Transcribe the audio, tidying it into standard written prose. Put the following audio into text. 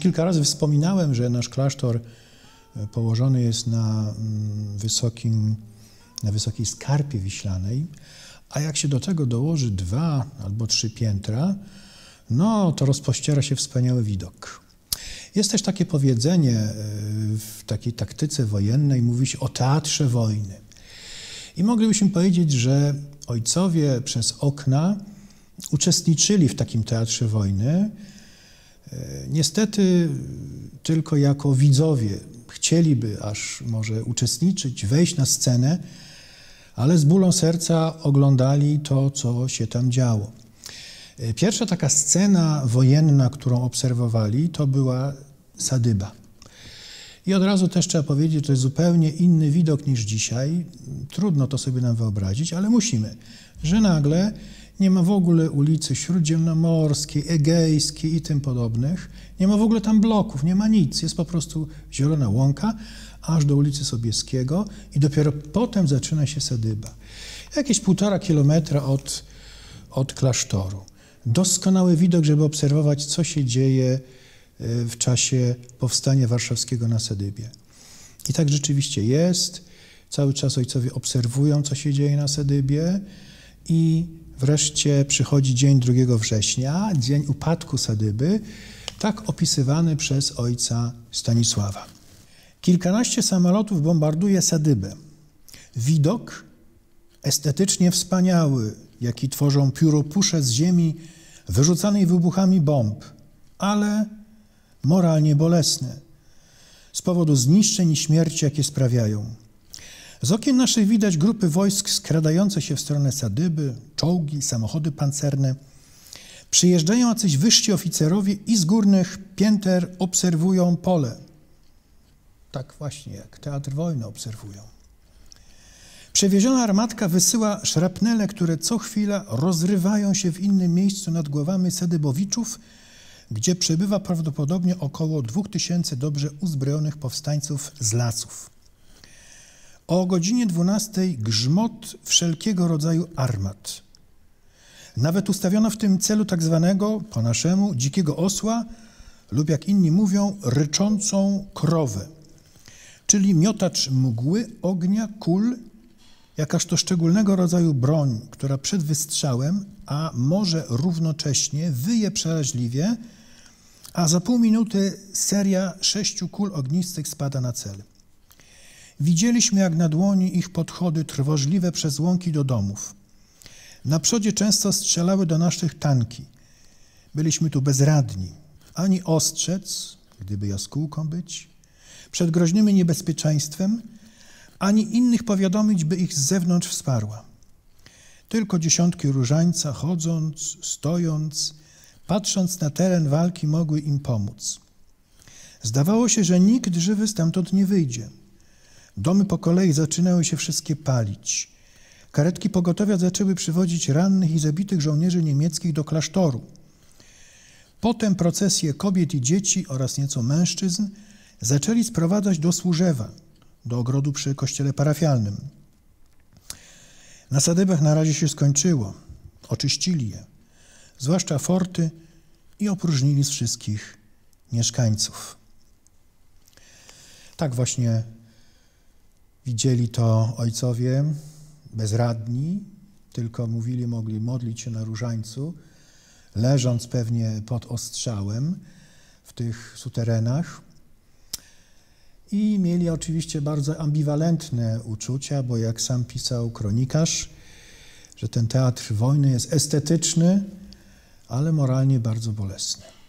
kilka razy wspominałem, że nasz klasztor położony jest na wysokiej skarpie wiślanej, a jak się do tego dołoży 2 albo 3 piętra, no to rozpościera się wspaniały widok. Jest też takie powiedzenie w takiej taktyce wojennej, mówi się o teatrze wojny. I moglibyśmy powiedzieć, że ojcowie przez okna uczestniczyli w takim teatrze wojny. Niestety tylko jako widzowie chcieliby aż może uczestniczyć, wejść na scenę, ale z bólą serca oglądali to, co się tam działo. Pierwsza taka scena wojenna, którą obserwowali, to była sadyba. I od razu też trzeba powiedzieć, że to jest zupełnie inny widok niż dzisiaj. Trudno to sobie nam wyobrazić, ale musimy, że nagle nie ma w ogóle ulicy Śródziemnomorskiej, Egejskiej i tym podobnych. Nie ma w ogóle tam bloków, nie ma nic. Jest po prostu zielona łąka, aż do ulicy Sobieskiego i dopiero potem zaczyna się sadyba. Jakieś 1,5 kilometra od klasztoru. Doskonały widok, żeby obserwować, co się dzieje w czasie powstania warszawskiego na Sadybie. I tak rzeczywiście jest. Cały czas ojcowie obserwują, co się dzieje na Sadybie i wreszcie przychodzi dzień 2 września, dzień upadku Sadyby, tak opisywany przez ojca Stanisława. Kilkanaście samolotów bombarduje Sadybę. Widok estetycznie wspaniały, jaki tworzą pióropusze z ziemi wyrzucanej wybuchami bomb, ale moralnie bolesne z powodu zniszczeń i śmierci, jakie sprawiają. Z okien naszych widać grupy wojsk skradające się w stronę Sadyby, czołgi, samochody pancerne. Przyjeżdżają jacyś wyżsi oficerowie i z górnych pięter obserwują pole. Tak właśnie, jak teatr wojny obserwują. Przewieziona armatka wysyła szrapnele, które co chwila rozrywają się w innym miejscu nad głowami Sadybowiczów, gdzie przebywa prawdopodobnie około 2000 dobrze uzbrojonych powstańców z lasów. O godzinie 12 grzmot wszelkiego rodzaju armat. Nawet ustawiono w tym celu tak zwanego, po naszemu, dzikiego osła lub jak inni mówią, ryczącą krowę, czyli miotacz mgły, ognia, kul, jakaż to szczególnego rodzaju broń, która przed wystrzałem, a może równocześnie wyje przeraźliwie, a za pół minuty seria 6 kul ognistych spada na cel. Widzieliśmy, jak na dłoni ich podchody trwożliwe przez łąki do domów. Na przodzie często strzelały do naszych tanki. Byliśmy tu bezradni. Ani ostrzec, gdyby jaskółką być, przed groźnym niebezpieczeństwem, ani innych powiadomić, by ich z zewnątrz wsparła. Tylko dziesiątki różańca, chodząc, stojąc, patrząc na teren walki, mogły im pomóc. Zdawało się, że nikt żywy stamtąd nie wyjdzie. Domy po kolei zaczynały się wszystkie palić. Karetki pogotowia zaczęły przywozić rannych i zabitych żołnierzy niemieckich do klasztoru. Potem procesje kobiet i dzieci oraz nieco mężczyzn zaczęli sprowadzać do Służewa, do ogrodu przy kościele parafialnym. Na Sadybach na razie się skończyło. Oczyścili je, zwłaszcza forty, i opróżnili z wszystkich mieszkańców. Tak właśnie widzieli to ojcowie, bezradni, tylko mogli modlić się na różańcu, leżąc pewnie pod ostrzałem w tych suterenach. I mieli oczywiście bardzo ambiwalentne uczucia, bo jak sam pisał kronikarz, że ten teatr wojny jest estetyczny, ale moralnie bardzo bolesny.